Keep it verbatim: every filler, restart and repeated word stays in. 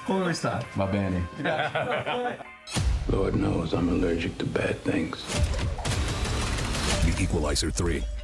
Come sta? Va bene. Lord knows I'm allergic to bad things. The Equalizer three.